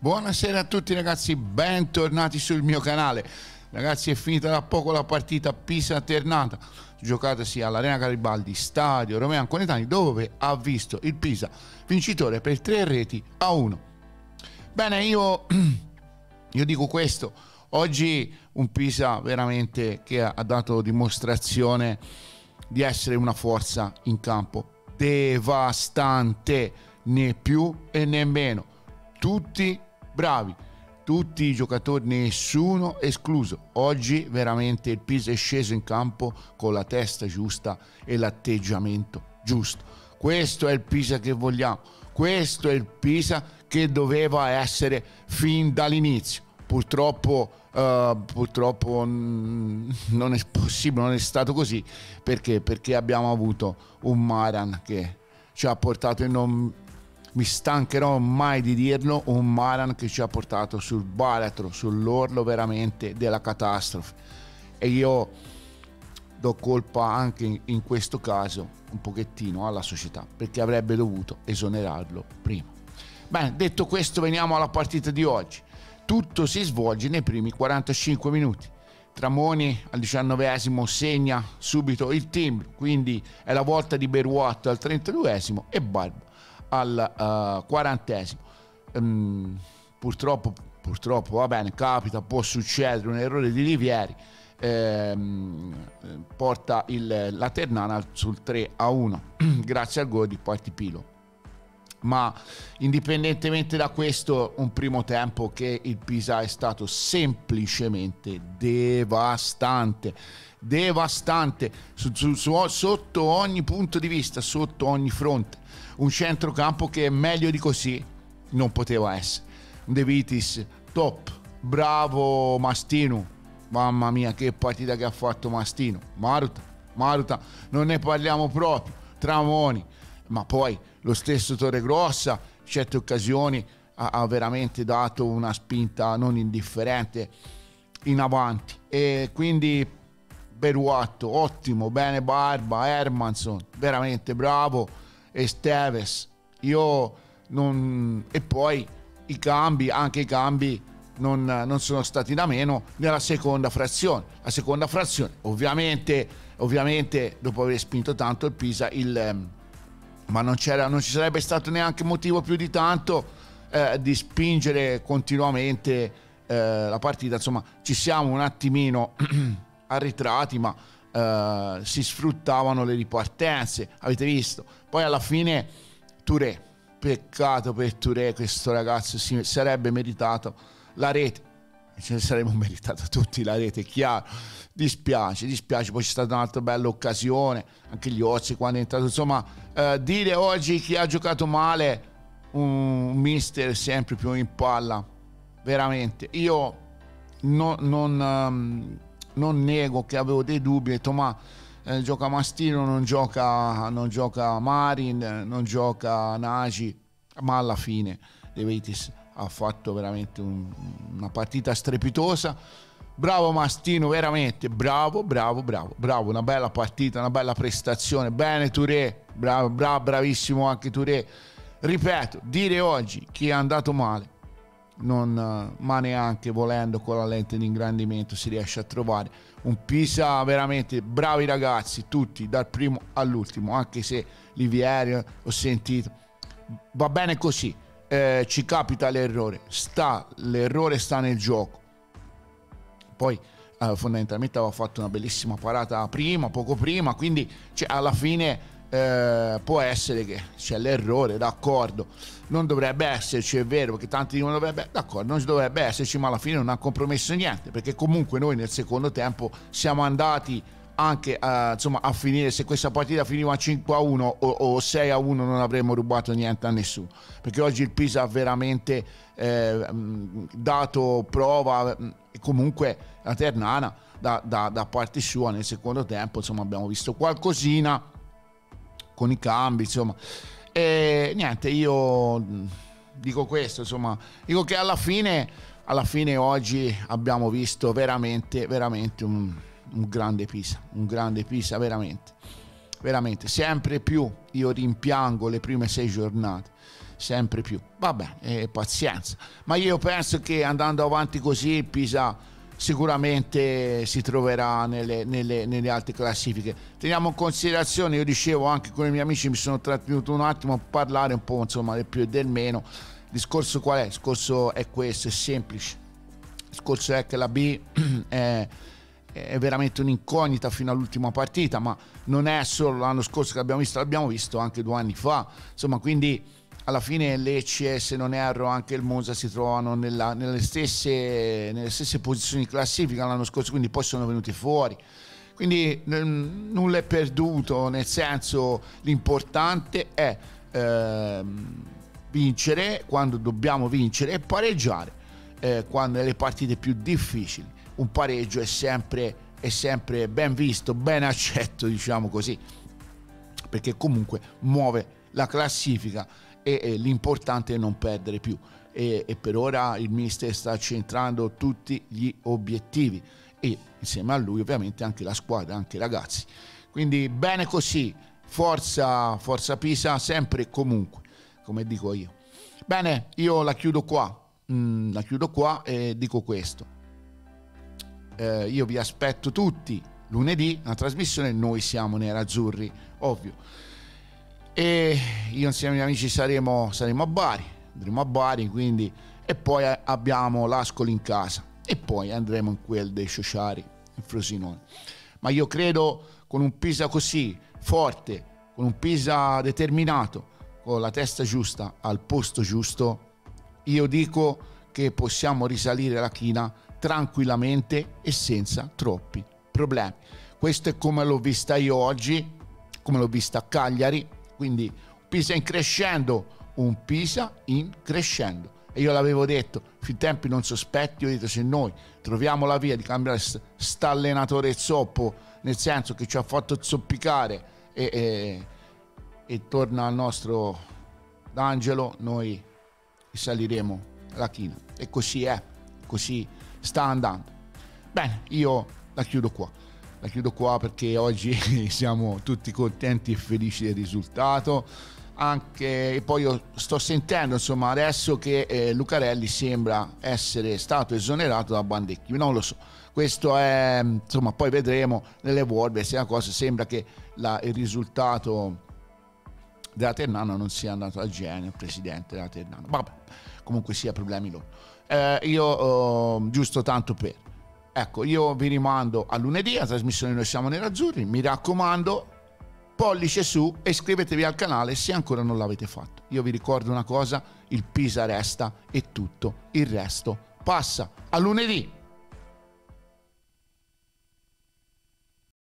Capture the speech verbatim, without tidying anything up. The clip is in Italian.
Buonasera a tutti ragazzi, bentornati sul mio canale. Ragazzi, è finita da poco la partita Pisa-Ternana, giocatasi all'Arena Garibaldi, stadio Romeo Anconetani, dove ha visto il Pisa vincitore per tre reti a uno. Bene, io, io dico questo, oggi un Pisa veramente che ha dato dimostrazione di essere una forza in campo devastante, né più e né meno, tutti bravi, tutti i giocatori, nessuno escluso. Oggi veramente il Pisa è sceso in campo con la testa giusta e l'atteggiamento giusto. Questo è il Pisa che vogliamo, questo è il Pisa che doveva essere fin dall'inizio. Purtroppo, uh, purtroppo mm, non è possibile, non è stato così, perché perché abbiamo avuto un Maran che ci ha portato, e non mi stancherò mai di dirlo, un Maran che ci ha portato sul baratro, sull'orlo veramente della catastrofe. E io do colpa anche in, in questo caso un pochettino alla società, perché avrebbe dovuto esonerarlo prima. Bene, detto questo, veniamo alla partita di oggi. Tutto si svolge nei primi quarantacinque minuti. Tramoni al diciannovesimo segna subito il timbro, quindi è la volta di Beruat al trentaduesimo e Barba al uh, quarantesimo. Um, purtroppo, purtroppo, va bene, capita, può succedere, un errore di Livieri ehm, porta il, la Ternana sul tre a uno grazie al gol di Partipilo. Ma indipendentemente da questo, un primo tempo che il Pisa è stato semplicemente devastante, devastante su, su, su, sotto ogni punto di vista, sotto ogni fronte. Un centrocampo che meglio di così non poteva essere. De Vitis top, bravo Mastino, mamma mia che partita che ha fatto Mastino. Maruta, Maruta, non ne parliamo proprio. Tramoni, ma poi lo stesso Torregrossa, in certe occasioni ha, ha veramente dato una spinta non indifferente in avanti. E quindi Beruatto, ottimo, bene Barba, Hermanson, veramente bravo, e Steves, io non... e poi i cambi, anche i cambi non, non sono stati da meno nella seconda frazione. La seconda frazione, ovviamente, ovviamente dopo aver spinto tanto il Pisa, il... ma non, c'era, non ci sarebbe stato neanche motivo più di tanto eh, di spingere continuamente eh, la partita. Insomma, ci siamo un attimino arretrati, ma eh, si sfruttavano le ripartenze, avete visto. Poi alla fine Touré, peccato per Touré, questo ragazzo si sarebbe meritato la rete, ce ne saremmo meritato tutti la rete, è chiaro. Dispiace, dispiace. Poi c'è stata un'altra bella occasione, anche gli Ozzi quando è entrato. Insomma, eh, dire oggi chi ha giocato male, un mister sempre più in palla, veramente. Io no, non, um, non nego che avevo dei dubbi, ho detto ma eh, gioca Mastino, non gioca, non gioca Marin, non gioca Nagy, ma alla fine De Vitis ha fatto veramente un, una partita strepitosa. Bravo Mastino, veramente bravo, bravo, bravo, bravo, una bella partita, una bella prestazione. Bene Touré, bravo, bravo, bravissimo anche Touré. Ripeto, dire oggi chi è andato male, non, ma neanche volendo con la lente di ingrandimento si riesce a trovare. Un Pisa veramente bravi ragazzi, tutti, dal primo all'ultimo, anche se Livieri ho sentito, va bene così, eh, ci capita l'errore, sta, l'errore sta nel gioco. Poi eh, fondamentalmente aveva fatto una bellissima parata prima, poco prima, quindi cioè, alla fine eh, può essere che c'è l'errore, d'accordo, non dovrebbe esserci, è vero, perché tanti dicono dovrebbe, d'accordo, non dovrebbe esserci, ma alla fine non ha compromesso niente, perché comunque noi nel secondo tempo siamo andati anche a, insomma, a finire, se questa partita finiva cinque a uno o, o sei a uno non avremmo rubato niente a nessuno, perché oggi il Pisa ha veramente eh, dato prova, e comunque la Ternana da, da, da parte sua nel secondo tempo insomma abbiamo visto qualcosina con i cambi, insomma, e niente, io dico questo, insomma, dico che alla fine alla fine oggi abbiamo visto veramente veramente un un grande Pisa, un grande Pisa veramente. veramente sempre più io rimpiango le prime sei giornate, sempre più. Vabbè, eh, pazienza, ma io penso che andando avanti così Pisa sicuramente si troverà nelle, nelle, nelle alte classifiche. Teniamo in considerazione, io dicevo anche con i miei amici, mi sono trattenuto un attimo a parlare un po' insomma del più e del meno. Il discorso qual è? Il discorso è questo, è semplice. Il discorso è che la B è, è veramente un'incognita fino all'ultima partita, ma non è solo l'anno scorso che abbiamo visto, l'abbiamo visto anche due anni fa, insomma, quindi alla fine Lecce, se non erro, anche il Monza si trovano nella, nelle, stesse, nelle stesse posizioni di classifica l'anno scorso, quindi poi sono venuti fuori. Quindi n- nulla è perduto, nel senso, l'importante è ehm, vincere quando dobbiamo vincere e pareggiare eh, quando nelle partite più difficili. Un pareggio è sempre, è sempre ben visto, ben accetto, diciamo così, perché comunque muove la classifica e, e l'importante è non perdere più. E, e per ora il mister sta centrando tutti gli obiettivi e insieme a lui ovviamente anche la squadra, anche i ragazzi. Quindi bene così, forza, forza Pisa, sempre e comunque, come dico io. Bene, io la chiudo qua, mm, la chiudo qua e dico questo. Eh, io vi aspetto tutti lunedì, una trasmissione, noi siamo nerazzurri, ovvio. E io insieme ai miei amici saremo, saremo a Bari, andremo a Bari, quindi, e poi abbiamo l'Ascoli in casa e poi andremo in quel dei Ciociari in Frosinone. Ma io credo con un Pisa così forte, con un Pisa determinato, con la testa giusta al posto giusto, io dico che possiamo risalire la china tranquillamente e senza troppi problemi. Questo è come l'ho vista io oggi, come l'ho vista a Cagliari, quindi Pisa in crescendo, un Pisa in crescendo. E io l'avevo detto, fin tempi non sospetti, ho detto se noi troviamo la via di cambiare st'allenatore zoppo, nel senso che ci ha fatto zoppicare e, e, e torna al nostro D'Angelo, noi risaliremo la china. E così è, così sta andando. Bene, io la chiudo qua. La chiudo qua perché oggi siamo tutti contenti e felici del risultato. Anche e poi io sto sentendo insomma adesso che eh, Lucarelli sembra essere stato esonerato da Bandecchi, non lo so, questo è insomma, poi vedremo nelle Wolves se la cosa sembra che la, il risultato della Ternana non sia andato al genio, il presidente della Ternana, vabbè, comunque sia problemi loro. Eh, io eh, giusto tanto per ecco, io vi rimando a lunedì, la trasmissione Noi siamo nerazzurri, mi raccomando, pollice su e iscrivetevi al canale se ancora non l'avete fatto. Io vi ricordo una cosa, il Pisa resta e tutto il resto passa. A lunedì!